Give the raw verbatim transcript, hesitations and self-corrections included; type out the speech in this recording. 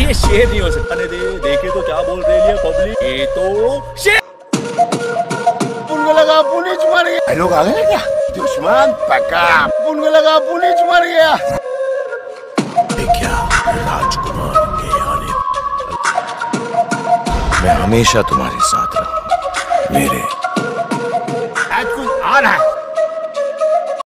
ये शेर नहीं हो सकता। दे देखे तो क्या बोल रही है पब्लिक, ये तो शेर। पुल लगा पुलिस मर गया। लोग आ गए क्या? दुश्मन पक्का। पुल लगा पुलिस मर गया। क्या राजकुमार के आने मैं हमेशा तुम्हारे साथ रहूंगा। मेरे आज कुछ आ रहा है।